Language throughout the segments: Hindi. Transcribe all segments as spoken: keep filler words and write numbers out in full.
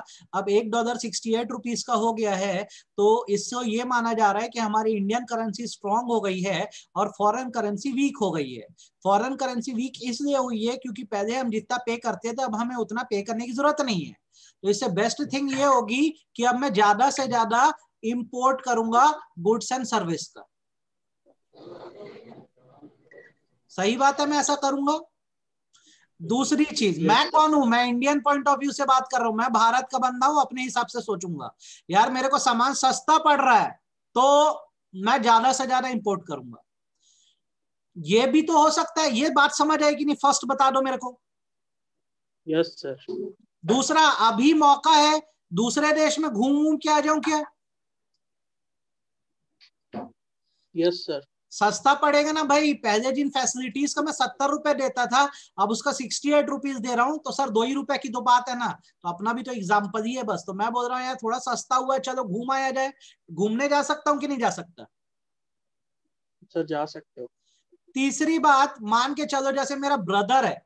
अब एक डॉलर सिक्सटी एट रुपीज का हो गया है, तो इससे ये माना जा रहा है कि हमारी इंडियन करेंसी स्ट्रांग हो गई है और फॉरेन करेंसी वीक हो गई है। फॉरेन करेंसी वीक इसलिए हुई है क्योंकि पहले हम जितना पे करते थे अब हमें उतना पे करने की जरूरत नहीं है। तो इससे बेस्ट थिंग ये होगी कि अब मैं ज्यादा से ज्यादा इंपोर्ट करूंगा गुड्स एंड सर्विस का। सही बात है, मैं ऐसा करूंगा। दूसरी चीज, मैं कौन हूं, मैं इंडियन पॉइंट ऑफ व्यू से बात कर रहा हूं, मैं भारत का बंदा हूं, अपने हिसाब से सोचूंगा। यार मेरे को सामान सस्ता पड़ रहा है तो मैं ज्यादा से ज्यादा इंपोर्ट करूंगा। ये भी तो हो सकता है। ये बात समझ आएगी नहीं, फर्स्ट बता दो मेरे को। Yes sir. दूसरा, अभी मौका है दूसरे देश में घूम घूम के आ जाऊं क्या? Yes sir. सस्ता पड़ेगा ना भाई। पहले जिन फैसिलिटीज का मैं सत्तर रुपए देता था अब उसका सिक्सटी एट रुपीज दे रहा हूं, तो सर दो ही रुपए की तो बात है ना। तो अपना भी तो एग्जाम्पल ही है बस। तो मैं बोल रहा हूँ यार थोड़ा सस्ता हुआ है, चलो घूम आया जाए। घूमने जा सकता हूँ कि नहीं जा सकता? सर जा सकते हो। तीसरी बात, मान के चलो जैसे मेरा ब्रदर है,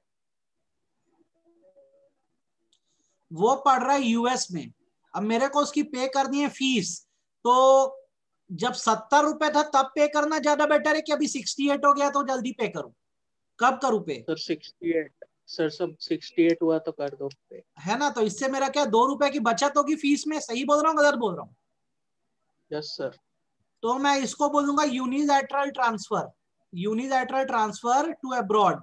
वो पढ़ रहा है यूएस में, अब मेरे को उसकी पे करनी है फीस। तो जब सत्तर रुपए था तब पे करना ज्यादा बेटर है कि अभी सिक्सटी एट हो गया तो जल्दी पे करूं? कब करूं pay? Sir sixty eight. Sir सब सिक्सटी एट हुआ तो कर दो पे। है ना, तो इससे मेरा क्या दो रुपए की बचत होगी फीस में। सही बोल रहा हूँ गलत बोल रहा हूँ? Yes sir. तो मैं इसको बोलूंगा unilateral transfer. Unilateral transfer to abroad.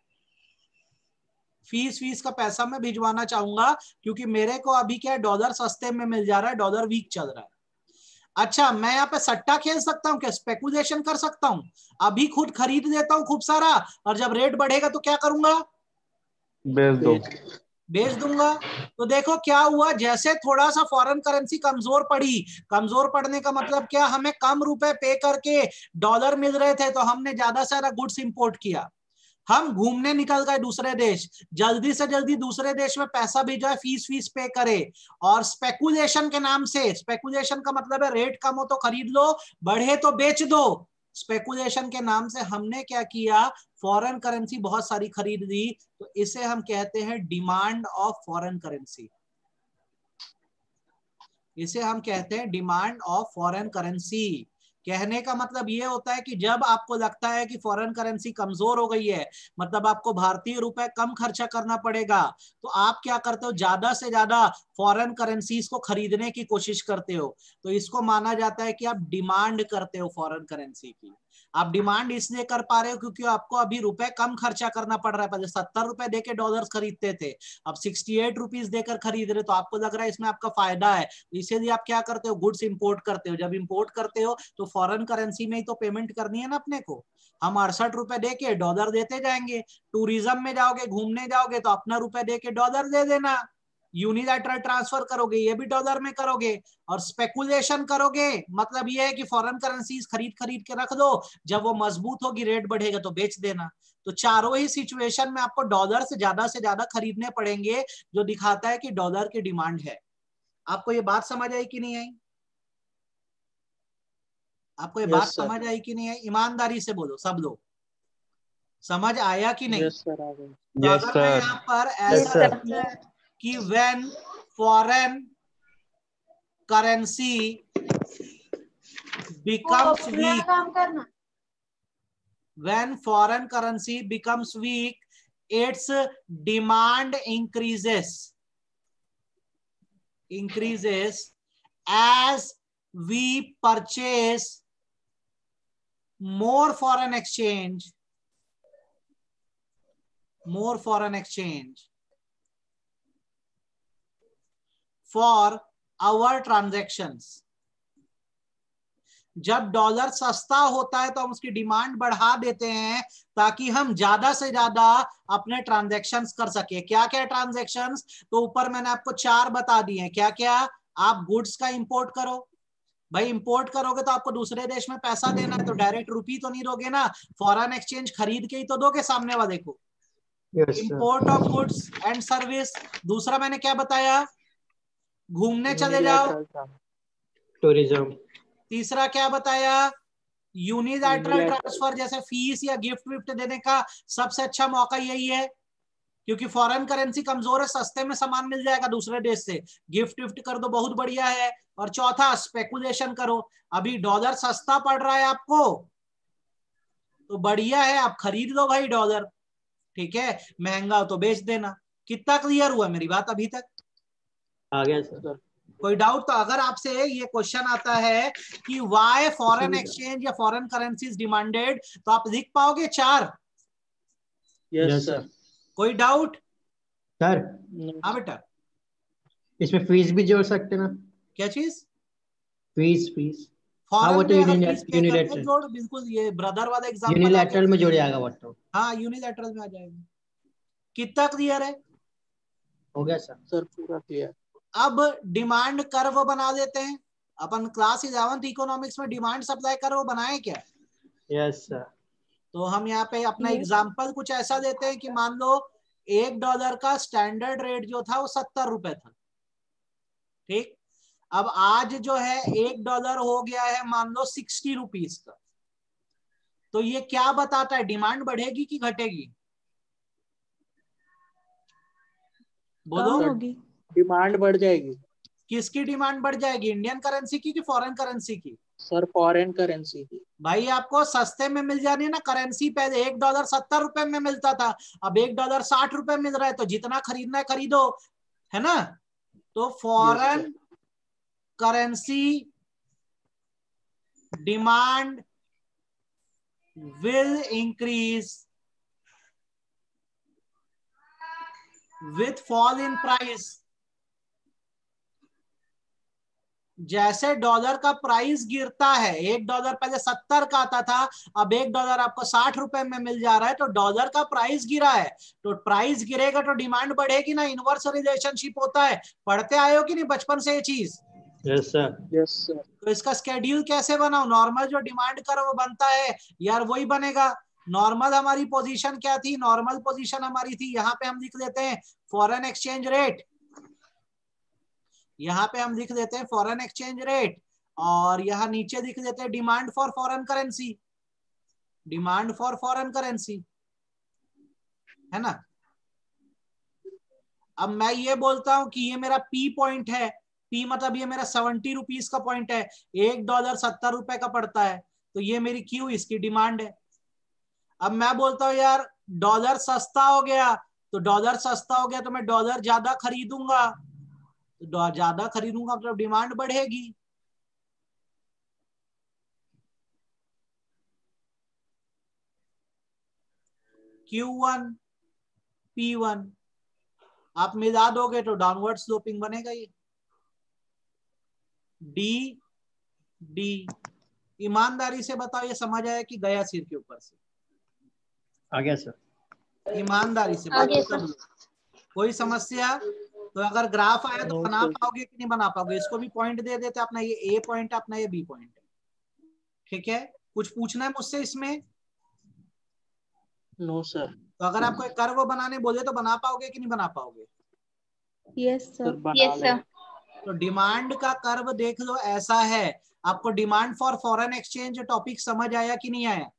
Fees fees का पैसा मैं भिजवाना चाहूंगा क्योंकि मेरे को अभी क्या डॉलर सस्ते में मिल जा रहा है, डॉलर वीक चल रहा है। अच्छा, मैं यहाँ पे सट्टा खेल सकता हूँ क्या? स्पेकुलेशन कर सकता हूँ? अभी खुद खरीद लेता हूँ खूब सारा और जब रेट बढ़ेगा तो क्या करूंगा? बेच दो। बेच दूंगा। तो देखो क्या हुआ, जैसे थोड़ा सा फॉरेन करेंसी कमजोर पड़ी, कमजोर पड़ने का मतलब क्या, हमें कम रुपए पे करके डॉलर मिल रहे थे तो हमने ज्यादा से ज्यादा गुड्स इंपोर्ट किया। हम घूमने निकल गए दूसरे देश, जल्दी से जल्दी दूसरे देश में पैसा भेजा, फीस फीस पे करे। और स्पेकुलेशन के नाम से, स्पेकुलेशन का मतलब है रेट कम हो तो खरीद लो, बढ़े तो बेच दो। स्पेकुलेशन के नाम से हमने क्या किया, फॉरेन करेंसी बहुत सारी खरीद ली। तो इसे हम कहते हैं डिमांड ऑफ फॉरेन करेंसी। इसे हम कहते हैं डिमांड ऑफ फॉरेन करेंसी। कहने का मतलब ये होता है कि जब आपको लगता है कि फॉरेन करेंसी कमजोर हो गई है, मतलब आपको भारतीय रुपए कम खर्चा करना पड़ेगा, तो आप क्या करते हो, ज्यादा से ज्यादा फॉरेन करेंसीज को खरीदने की कोशिश करते हो। तो इसको माना जाता है कि आप डिमांड करते हो फॉरेन करेंसी की। आप डिमांड इसलिए कर पा रहे हो क्योंकि आपको अभी रुपए कम खर्चा करना पड़ रहा है। पहले सत्तर रुपए देके डॉलर्स खरीदते थे, अब सिक्सटी एट रुपीज देकर खरीद रहे, तो आपको लग रहा है इसमें आपका फायदा है, इसीलिए आप क्या करते हो, गुड्स इंपोर्ट करते हो। जब इंपोर्ट करते हो तो फॉरेन करेंसी में ही तो पेमेंट करनी है ना अपने को। हम अड़सठ रुपए दे के डॉलर देते जाएंगे। टूरिज्म में जाओगे, घूमने जाओगे तो अपना रुपए दे के डॉलर दे देना। यूनिलैटरल ट्रांसफर करोगे ये भी डॉलर में करोगे। और स्पेकुलेशन करोगे मतलब ये है कि फॉरेन करेंसीज खरीद खरीद के रख दो, जब वो मजबूत होगी रेट बढ़ेगा तो बेच देना। तो चारों ही सिचुएशन में आपको डॉलर से ज्यादा से ज्यादा खरीदने पड़ेंगे, जो दिखाता है कि डॉलर की डिमांड है। आपको ये बात समझ आई कि नहीं आई? आपको ये Yes, बात sir. समझ आई कि नहीं आई? ईमानदारी से बोलो सब लोग, समझ आया कि नहीं? यस सर आ गए। तो यस अगर मैं सर। यहाँ पर यस ऐसा सर। लिखूं कि when foreign currency becomes weak, when foreign currency becomes weak, its demand increases increases as we purchase more foreign exchange more foreign exchange for our transactions। जब डॉलर सस्ता होता है तो हम उसकी डिमांड बढ़ा देते हैं ताकि हम ज्यादा से ज्यादा अपने ट्रांजैक्शंस कर सके। क्या क्या ट्रांजैक्शंस? तो ऊपर मैंने आपको चार बता दिए हैं। क्या क्या? आप गुड्स का इंपोर्ट करो, भाई इंपोर्ट करोगे तो आपको दूसरे देश में पैसा देना है, तो डायरेक्ट रुपी तो नहीं दोगे ना, फॉरेन एक्सचेंज खरीद के ही तो दोगे सामने वाले को। Import of goods and service. दूसरा मैंने क्या बताया? घूमने चले जाओ। टूरिज्म। तीसरा क्या बताया? यूनिलैटरल ट्रांसफर, जैसे फीस या गिफ्ट विफ्ट देने का सबसे अच्छा मौका यही है क्योंकि फॉरेन करेंसी कमजोर है, सस्ते में सामान मिल जाएगा दूसरे देश से, गिफ्ट विफ्ट कर दो, बहुत बढ़िया है। और चौथा स्पेकुलेशन करो, अभी डॉलर सस्ता पड़ रहा है आपको तो बढ़िया है, आप खरीद लो भाई डॉलर, ठीक है, महंगा हो तो बेच देना। कितना क्लियर हुआ मेरी बात अभी तक? आ गया सर। कोई डाउट? तो अगर आपसे ये क्वेश्चन आता है कि वाई फॉरेन एक्सचेंज या फॉरेन करेंसीज डिमांडेड, तो आप लिख पाओगे चार? Yes sir. कोई डाउट? सर हाँ बेटा। इसमें फीस भी जोड़ सकते हैं ना? क्या चीज? फीस फीस हाँ वो फॉरेन तो में अगर फीस पे करते यूनिलेटरल जोड़, बिल्कुल ये ब्रदर वाला एग्जांपल आ यूनिलेटरल गया। में जोड़ जाएगा वो तो। हाँ यूनिलैटरल में आ जाएगा। कितना क्लियर है? हो गया सर। सर पूरा क्लियर। अब डिमांड कर्व बना देते हैं अपन। क्लास इलेवेंथ इकोनॉमिक्स में डिमांड सप्लाई कर्व बनाए क्या? Yes sir. तो हम यहाँ पे अपना एग्जांपल कुछ ऐसा देते हैं कि मान लो एक डॉलर का स्टैंडर्ड रेट जो था वो सत्तर रुपए था, ठीक। अब आज जो है एक डॉलर हो गया है मान लो सिक्सटी रुपीज का। तो ये क्या बताता है, डिमांड बढ़ेगी कि घटेगी? बोलो। होगी। डिमांड बढ़ जाएगी। किसकी डिमांड बढ़ जाएगी, इंडियन करेंसी की कि फॉरेन करेंसी की? सर फॉरेन करेंसी की। भाई आपको सस्ते में मिल जानी है ना करेंसी। पहले एक डॉलर सत्तर रुपए में मिलता था, अब एक डॉलर साठ रुपए मिल रहा है, तो जितना खरीदना है खरीदो, है ना। तो foreign currency demand will increase with fall in price। जैसे डॉलर का प्राइस गिरता है, एक डॉलर पहले सत्तर का आता था, अब एक डॉलर आपको साठ रुपए में मिल जा रहा है, तो डॉलर का प्राइस गिरा है, तो प्राइस गिरेगा तो डिमांड बढ़ेगी ना। इनवर्स रिलेशनशिप होता है, पढ़ते आए हो कि नहीं बचपन से ये चीज? Yes sir. Yes sir. तो इसका स्केड्यूल कैसे बनाओ? नॉर्मल जो डिमांड कर्व बनता है यार वही बनेगा। नॉर्मल हमारी पोजीशन क्या थी? नॉर्मल पोजीशन हमारी थी, यहाँ पे हम लिख देते हैं फॉरेन एक्सचेंज रेट, यहाँ पे हम लिख देते हैं फॉरेन एक्सचेंज रेट, और यहाँ नीचे लिख देते हैं demand for foreign currency, demand for foreign currency, है ना। अब मैं ये बोलता हूं कि ये मेरा पी पॉइंट है, पी मतलब ये मेरा सेवेंटी रुपीज का पॉइंट है, एक डॉलर सत्तर रुपए का पड़ता है, तो ये मेरी क्यू इसकी डिमांड है। अब मैं बोलता हूं यार डॉलर सस्ता हो गया, तो डॉलर सस्ता हो गया तो मैं डॉलर ज्यादा खरीदूंगा, तो ज्यादा खरीदूंगा मतलब डिमांड बढ़ेगी। क्यू वन पी वन आप मिला दोगे तो डाउनवर्ड स्लोपिंग बनेगा ये। डी डी ईमानदारी से बताओ ये समझ आया कि गया सिर के ऊपर से? आ गया सर। ईमानदारी से बाकी सब लोग। कोई समस्या? तो अगर ग्राफ आया तो बना पाओगे कि नहीं बना पाओगे? इसको भी पॉइंट दे देते, अपना ये ए पॉइंट है, अपना ये बी पॉइंट है, ठीक है। कुछ पूछना है मुझसे इसमें? No sir. तो अगर आपको एक कर्व बनाने बोले तो बना पाओगे कि नहीं बना पाओगे? Yes sir. Yes sir. तो डिमांड का कर्व देख लो ऐसा है। आपको demand for foreign exchange topic समझ आया कि नहीं आया?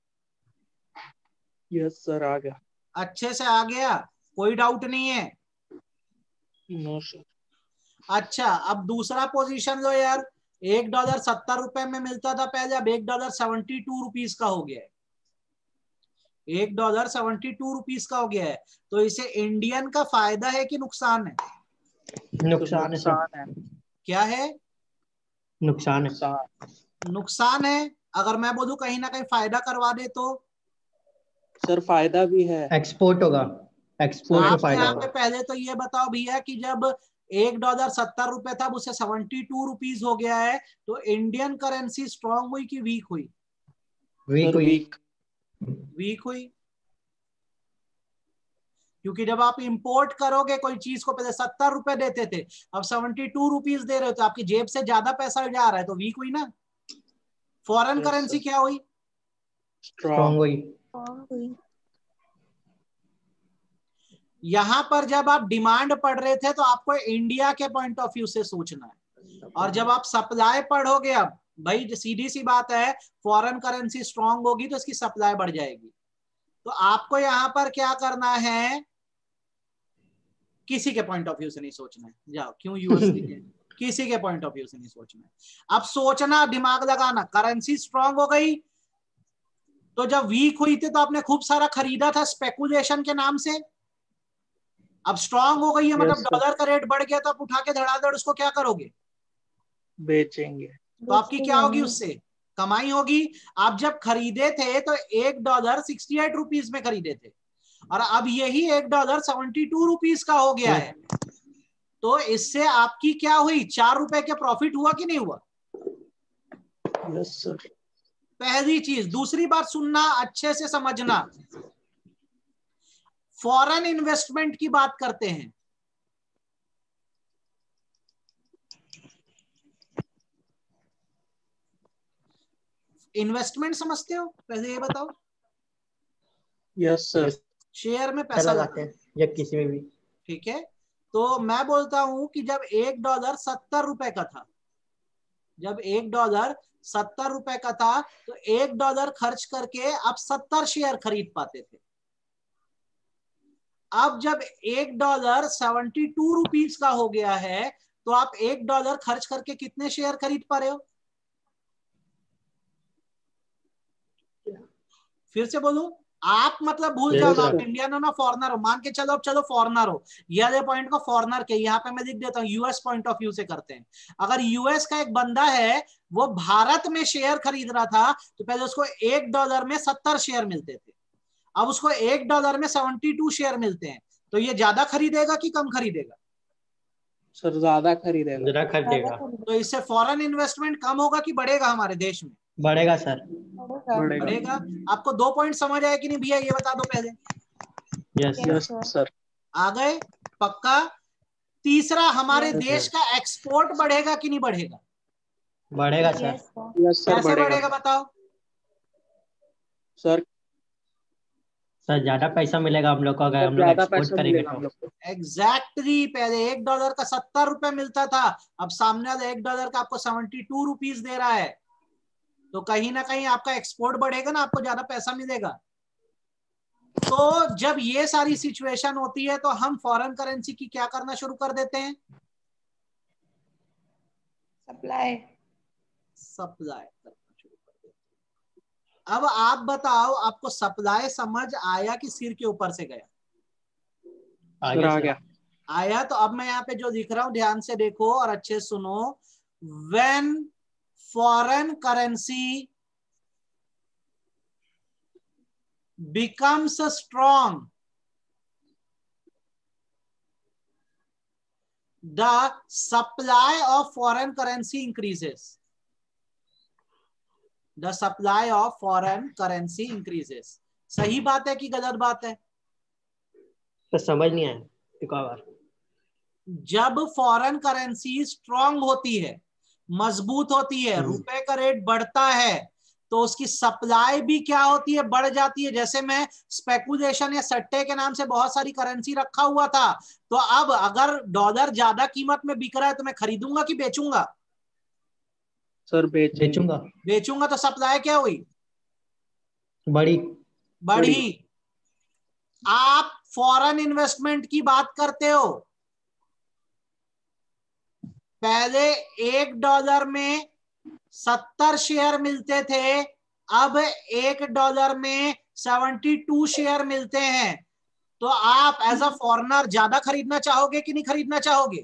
यस सर आ गया। अच्छे से आ गया, कोई डाउट नहीं है? No sir. अच्छा अब दूसरा पोजीशन लो यार, एक डॉलर सत्तर रुपए में मिलता था पहले, अब एक डॉलर सेवेंटी टू रुपीज का हो गया है, एक डॉलर सेवेंटी टू रुपीज का हो गया है। तो इसे इंडियन का फायदा है कि नुकसान है? नुकसान है सर। क्या है? नुकसान है। नुकसान है। अगर मैं बोलूं कहीं ना कहीं फायदा करवा दे तो? सर फायदा भी है, एक्सपोर्ट होगा, एक्सपोर्ट का फायदा यहाँ होगा। पे पहले तो ये बताओ भैया कि जब एक डॉलर सत्तर रुपए था उसे सेवेंटी टू रुपीज हो गया है, तो इंडियन करेंसी स्ट्रांग हुई कि वीक हुई? वीक हुई। वीक हुई, क्योंकि जब आप इंपोर्ट करोगे कोई चीज को पहले सत्तर रुपए देते थे, अब सेवेंटी टू रुपीज दे रहे हो, तो आपकी जेब से ज्यादा पैसा जा रहा है, तो वीक हुई ना। फॉरेन करेंसी क्या हुई? स्ट्रांग हुई। यहां पर जब आप डिमांड पढ़ रहे थे तो आपको इंडिया के पॉइंट ऑफ व्यू से सोचना है, और जब आप सप्लाई पढ़ोगे, अब भाई सीधी सी बात है, फॉरेन करेंसी स्ट्रांग होगी तो इसकी सप्लाई बढ़ जाएगी। तो आपको यहां पर क्या करना है, किसी के पॉइंट ऑफ व्यू से नहीं सोचना है, जाओ क्यों यूएसडी के, किसी के पॉइंट ऑफ व्यू से नहीं सोचना है। अब सोचना, दिमाग लगाना, करेंसी स्ट्रांग हो गई तो जब वीक हुई थी तो आपने खूब सारा खरीदा था स्पेकुलेशन के नाम से, अब स्ट्रांग हो गई है मतलब Yes, डॉलर का रेट बढ़ गया तो आप उठा के धड़ाधड़ उसको क्या करोगे, बेचेंगे। तो आपकी क्या होगी, उससे कमाई होगी। आप जब खरीदे थे तो एक डॉलर सिक्सटी एट रुपीज में खरीदे थे और अब यही एक डॉलर सेवेंटी टू रुपीज का हो गया है, तो इससे आपकी क्या हुई, चार रुपए के प्रॉफिट हुआ कि नहीं हुआ? Yes sir. पहली चीज। दूसरी बात सुनना, अच्छे से समझना, फॉरेन इन्वेस्टमेंट की बात करते हैं। इन्वेस्टमेंट समझते हो, पहले ये बताओ। Yes sir. शेयर में पैसा लगाते हैं या किसी में भी, ठीक है। तो मैं बोलता हूं कि जब एक डॉलर सत्तर रुपए का था, जब एक डॉलर सत्तर रुपए का था तो एक डॉलर खर्च करके आप सत्तर शेयर खरीद पाते थे। अब जब एक डॉलर सेवेंटी टू रुपीज का हो गया है तो आप एक डॉलर खर्च करके कितने शेयर खरीद पा रहे हो? फिर से बोलूं, आप मतलब भूल Yes, जाओ sir. आप इंडियन हो ना फॉरनर हो, मान के चलो, अब चलो फॉरनर हो, ये वाले पॉइंट को फॉरनर के यहाँ पे मैं लिख देता हूँ, यूएस पॉइंट ऑफ व्यू से करते हैं। अगर यूएस का एक बंदा है वो भारत में शेयर खरीद रहा था तो पहले उसको एक डॉलर में सत्तर शेयर मिलते थे, अब उसको एक डॉलर में सेवेंटी टू शेयर मिलते हैं, तो ये ज्यादा खरीदेगा कि कम खरीदेगा? सर ज्यादा खरीदेगा। जरा खरीदेगा। तो इससे फॉरेन इन्वेस्टमेंट कम होगा कि बढ़ेगा हमारे देश में? बढ़ेगा सर। बढ़ेगा। बढ़ेगा। आपको दो पॉइंट समझ आए कि नहीं भैया, ये बता दो पहले। Yes yes sir. आ गए? पक्का। तीसरा, हमारे Yes, देश sir. का एक्सपोर्ट बढ़ेगा कि नहीं बढ़ेगा? बढ़ेगा सर। यस सर कैसे बढ़ेगा। बढ़ेगा बताओ? सर सर ज्यादा पैसा मिलेगा हम लोग को अगर हम लोग ज्यादा एक्सपोर्ट पैसा करेंगे मिलेगा हम तो। लोग को। एग्जैक्टली। पहले एक डॉलर का सत्तर रुपए मिलता था, अब सामने वाला एक डॉलर का आपको सेवेंटी टू रुपीज दे रहा है, तो कहीं ना कहीं आपका एक्सपोर्ट बढ़ेगा ना, आपको ज्यादा पैसा मिलेगा। तो जब ये सारी सिचुएशन होती है तो हम फॉरेन करेंसी की क्या करना शुरू कर देते हैं? सप्लाई सप्लाई करना शुरू कर देते हैं। अब आप बताओ, आपको सप्लाई समझ आया कि सिर के ऊपर से गया? आगे आ सर। गया। आया। तो अब मैं यहाँ पे जो लिख रहा हूं ध्यान से देखो और अच्छे से सुनो। When foreign currency becomes strong, the supply of foreign currency increases. The supply of foreign currency increases. सही बात है कि गलत बात है? तो समझ नहीं आया, एक और बार। जब फॉरेन करेंसी स्ट्रांग होती है, मजबूत होती है, रुपए का रेट बढ़ता है, तो उसकी सप्लाई भी क्या होती है, बढ़ जाती है। जैसे मैं स्पेकुलेशन या सट्टे के नाम से बहुत सारी करेंसी रखा हुआ था, तो अब अगर डॉलर ज्यादा कीमत में बिक रहा है तो मैं खरीदूंगा कि बेचूंगा? सर बेचेंगे। बेचूंगा। बेचूंगा। तो सप्लाई क्या हुई? बड़ी। बढ़ी। आप फॉरेन इन्वेस्टमेंट की बात करते हो, पहले एक डॉलर में सत्तर शेयर मिलते थे, अब एक डॉलर में सेवेंटी टू शेयर मिलते हैं, तो आप एज अ फॉरेनर ज्यादा खरीदना चाहोगे कि नहीं खरीदना चाहोगे?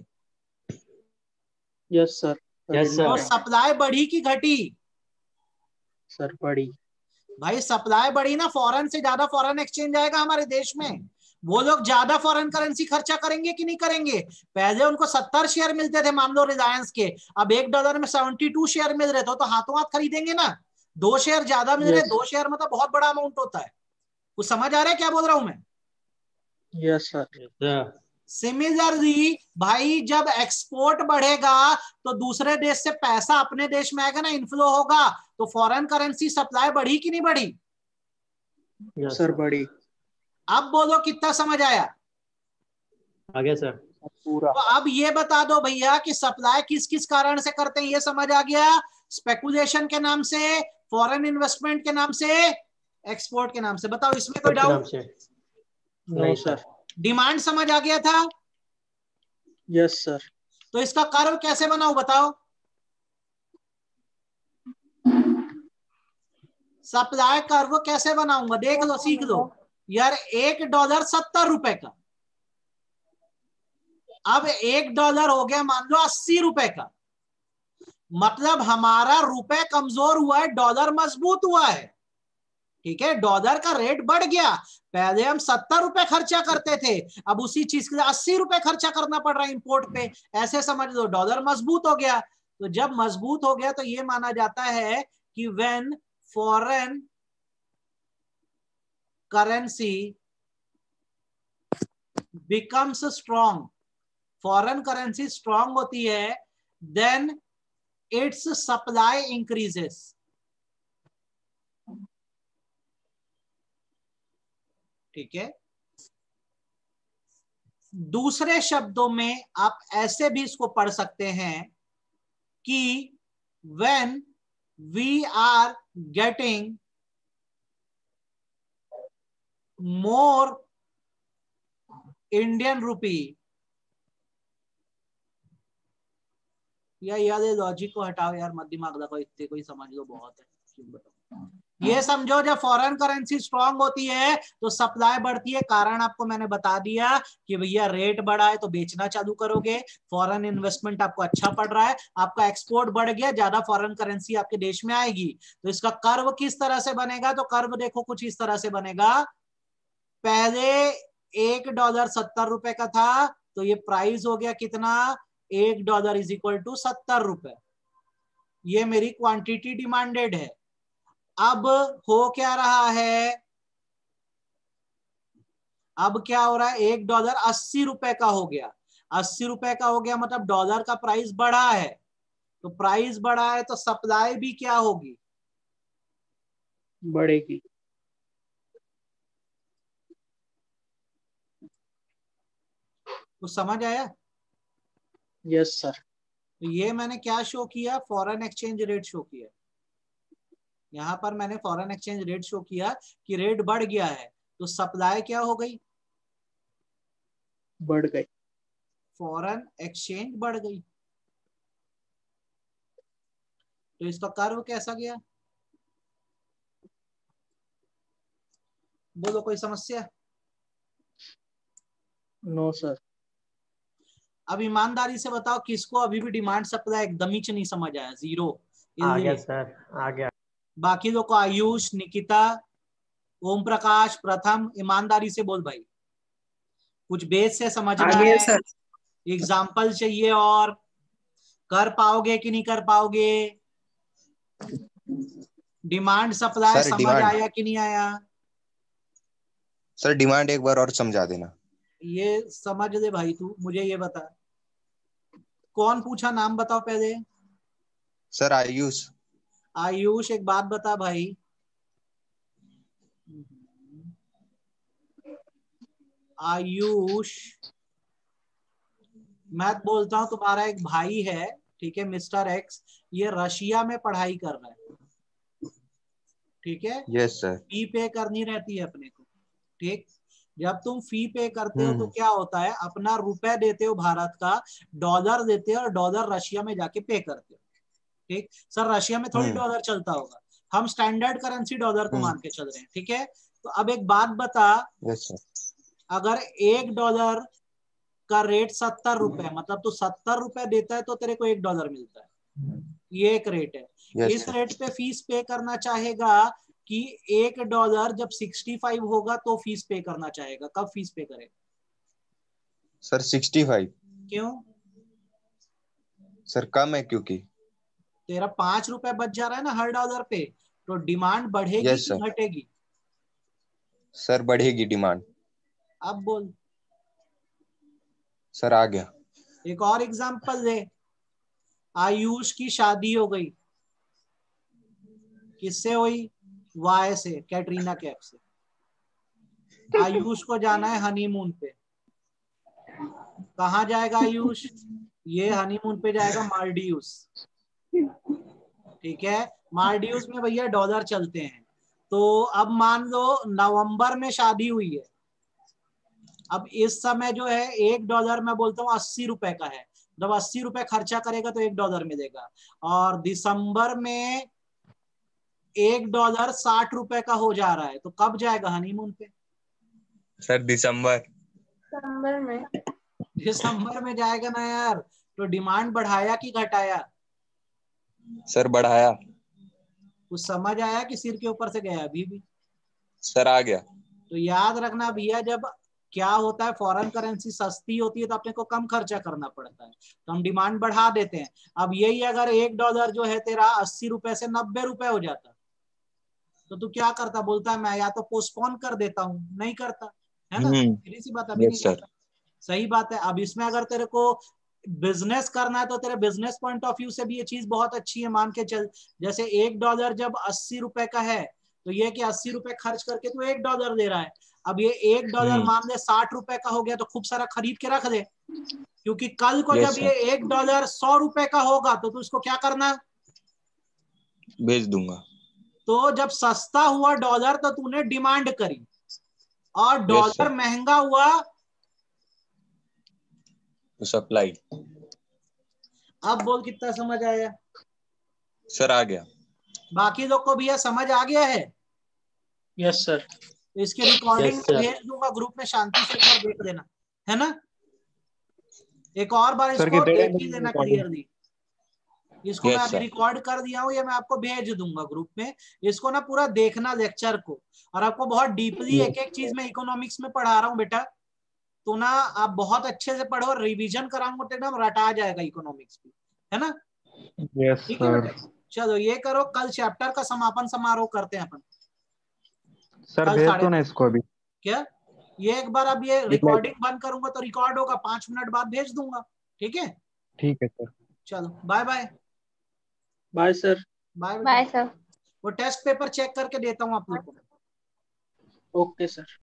Yes sir. यस तो सर। सप्लाई बढ़ी कि घटी? सर बड़ी। भाई सप्लाई बढ़ी ना, फॉरेन से ज्यादा फॉरेन एक्सचेंज आएगा हमारे देश में, वो लोग ज्यादा फॉरेन करेंसी खर्चा करेंगे कि नहीं करेंगे? पहले उनको सत्तर शेयर मिलते थे मान लो रिलायंस के, अब एक डॉलर में सेवेंटी टू शेयर मिल रहे थे, तो हाथों हाथ खरीदेंगे ना। दो शेयर ज्यादा मिल रहे, Yes. दो शेयर मतलब बहुत बड़ा अमाउंट होता है। कुछ समझ आ रहा है क्या बोल रहा हूं मैं? Yes sir. सिमिलरली भाई, जब एक्सपोर्ट बढ़ेगा तो दूसरे देश से पैसा अपने देश में आएगा ना, इनफ्लो होगा, तो फॉरेन करेंसी सप्लाई बढ़ी कि नहीं बढ़ी? यस सर बड़ी। अब बोलो कितना समझ आया? आगे सर। पूरा। तो अब ये बता दो भैया कि सप्लाई किस किस कारण से करते हैं, ये समझ आ गया? स्पेकुलेशन के नाम से, फॉरेन इन्वेस्टमेंट के नाम से, एक्सपोर्ट के नाम से। बताओ इसमें कोई डाउट? नहीं सर। डिमांड समझ आ गया था? Yes sir. तो इसका कर्व कैसे बनाऊं बताओ? सप्लाई कर्व कैसे बनाऊंगा? देख लो, सीख लो यार। एक डॉलर सत्तर रुपए का, अब एक डॉलर हो गया मान लो अस्सी रुपए का, मतलब हमारा रुपए कमजोर हुआ है, डॉलर मजबूत हुआ है। ठीक है, डॉलर का रेट बढ़ गया। पहले हम सत्तर रुपए खर्चा करते थे, अब उसी चीज के लिए अस्सी रुपए खर्चा करना पड़ रहा है इंपोर्ट पे। ऐसे समझ लो, डॉलर मजबूत हो गया। तो जब मजबूत हो गया तो ये माना जाता है कि when foreign currency becomes strong, foreign currency strong होती है, देन इट्स सप्लाई इंक्रीजेस। ठीक है, दूसरे शब्दों में आप ऐसे भी इसको पढ़ सकते हैं कि when we are getting more Indian rupee, या यार ये लॉजिक को हटाओ यार, मत दिमाग लगाओ, इतने कोई समझ लो बहुत है। ये समझो, जब फॉरेन करेंसी स्ट्रांग होती है तो सप्लाई बढ़ती है। कारण आपको मैंने बता दिया कि भैया रेट बढ़ा है तो बेचना चालू करोगे, फॉरेन इन्वेस्टमेंट आपको अच्छा पड़ रहा है, आपका एक्सपोर्ट बढ़ गया, ज्यादा फॉरेन करेंसी आपके देश में आएगी। तो इसका कर्व किस तरह से बनेगा? तो कर्व देखो कुछ इस तरह से बनेगा। पहले एक डॉलर सत्तर रुपए का था, तो ये प्राइस हो गया कितना? एक डॉलर इज इक्वल टू सत्तर रुपए। ये मेरी क्वांटिटी डिमांडेड है। अब हो क्या रहा है? अब क्या हो रहा है? एक डॉलर अस्सी रुपए का हो गया। अस्सी रुपए का हो गया मतलब डॉलर का प्राइस बढ़ा है। तो प्राइस बढ़ा है तो सप्लाई भी क्या होगी? बढ़ेगी। तो समझ आया? Yes sir. तो ये मैंने क्या शो किया? फॉरेन एक्सचेंज रेट शो किया। यहां पर मैंने फॉरेन एक्सचेंज रेट शो किया कि रेट बढ़ गया है, तो सप्लाई क्या हो गई? बढ़ गई। फॉरेन एक्सचेंज बढ़ गई। तो इसका कर्व कैसा गया? बोलो, कोई समस्या? No sir. अब ईमानदारी से बताओ, किसको अभी भी डिमांड सप्लाई एकदम ही नहीं समझ आया? जीरो। आ गया सर, आ गया। बाकी लोग को, आयुष, निकिता, ओम प्रकाश, प्रथम, ईमानदारी से बोल भाई, कुछ बेस से समझना है, एग्जाम्पल चाहिए, और कर पाओगे कि नहीं कर पाओगे? डिमांड सप्लाई समझ डिमांड आया कि नहीं आया? सर डिमांड एक बार और समझा देना। ये समझ दे भाई, तू मुझे ये बता, कौन पूछा? नाम बताओ पहले। सर आयुष। आयुष, एक बात बता भाई, आयुष, मैं बोलता हूं तुम्हारा एक भाई है, ठीक है, मिस्टर एक्स, ये रशिया में पढ़ाई कर रहा है, ठीक है? Yes sir. फी पे करनी रहती है अपने को, ठीक? जब तुम फी पे करते हो तो क्या होता है? अपना रुपए देते हो भारत का, डॉलर देते हो, और डॉलर रशिया में जाके पे करते हो, ठीक? सर रशिया में थोड़ी डॉलर चलता होगा, हम स्टैंडर्ड करेंसी डॉलर को मान के चल रहे हैं, ठीक है? तो अब एक बात बता, यस सर, अगर एक डॉलर का रेट सत्तर रुपए, मतलब तू सत्तर रुपए देता है तो तेरे को एक डॉलर मिलता है, ये एक रेट है। yes, इस रेट पे फीस पे करना चाहेगा कि एक डॉलर जब सिक्सटी फाइव होगा तो फीस पे करना चाहेगा। कब फीस पे करेगा? Sir sixty five. क्यों? सर कम है क्योंकि तेरा पांच रुपए बच जा रहा है ना हर डॉलर पे, तो डिमांड बढ़ेगी yes, कि घटेगी? सर बढ़ेगी डिमांड। अब बोल। सर आ गया। एक और एग्जांपल दे। आयुष की शादी हो गई, किससे हुई? वाई से, कैटरीना कैफ से। आयुष को जाना है हनीमून पे। कहाँ जाएगा आयुष? ये हनीमून पे जाएगा मालदीव्स, ठीक है? मालदीव्स में भैया डॉलर चलते हैं। तो अब मान लो नवंबर में शादी हुई है, अब इस समय जो है एक डॉलर मैं बोलता हूँ अस्सी रुपए का है, जब अस्सी रुपए खर्चा करेगा तो एक डॉलर मिलेगा। और दिसंबर में एक डॉलर साठ रुपए का हो जा रहा है, तो कब जाएगा हनीमून पे? सर दिसंबर। दिसंबर में। दिसंबर में जाएगा ना यार। तो डिमांड बढ़ाया कि घटाया? सर बढ़ाया। कुछ समझ आया कि सिर के ऊपर से गया अभी भी? सर आ गया। तो याद रखना भैया, जब क्या होता है फॉरेन करेंसी सस्ती होती है तो अपने को कम खर्चा करना पड़ता है, तो हम डिमांड बढ़ा देते हैं। अब यही अगर एक डॉलर जो है तेरा अस्सी रुपए से नब्बे रुपए हो जाता तो तू क्या करता? बोलता है मैं या तो पोस्टपोन कर देता हूँ, नहीं करता है ना? हम्म सीधी सी बात, अभी नहीं यस सर। करता। सही बात है। अब इसमें अगर तेरे को बिजनेस करना है तो तेरे बिजनेस पॉइंट ऑफ व्यू से भी ये चीज बहुत अच्छी है। मान के चल, जैसे एक डॉलर जब अस्सी रुपए का है तो ये कि अस्सी रुपए खर्च करके तू एक डॉलर दे रहा है। अब ये एक डॉलर हम्म मान ले साठ रुपए का हो गया तो खूब सारा खरीद के रख दे, क्योंकि कल को यस जब ये सर एक डॉलर सौ रुपए का होगा तो तू इसको क्या करना? भेज दूंगा। तो जब सस्ता हुआ डॉलर तो तूने डिमांड करी, और यस डॉलर सर। महंगा हुआ तो सप्लाई। अब बोल कितना समझ आया? सर आ गया। बाकी लोग को भी यह समझ आ गया है? Yes sir. तो इसके रिकॉर्डिंग Yes, में sir. भेज दूंगा ग्रुप में, शांति से एक बार देख लेना, है ना? एक और बार सर इसको की देख ही लेना क्लियरली। इसको मैं यस अभी सर। रिकॉर्ड कर दिया हूँ, ये मैं आपको भेज दूंगा ग्रुप में। इसको ना पूरा देखना लेक्चर को, और आपको बहुत डीपली एक एक चीज में इकोनॉमिक्स में पढ़ा रहा हूँ बेटा, तो ना आप बहुत अच्छे से पढ़ो, रिवीजन कराऊंगा तो एकदम रटा जाएगा इकोनॉमिक्स भी, है ना? यस ठीक है सर। बेटा, चलो ये करो, कल चैप्टर का समापन समारोह करते हैं अपन। सर कल भेज साढ़े दो ना इसको अभी। क्या ये एक बार अब ये रिकॉर्डिंग बंद करूंगा तो रिकॉर्ड होगा, पांच मिनट बाद भेज दूंगा, ठीक है? ठीक है सर। चलो bye bye. Bye sir. Bye bye sir. वो टेस्ट पेपर चेक करके देता हूँ आप लोग को। Okay sir.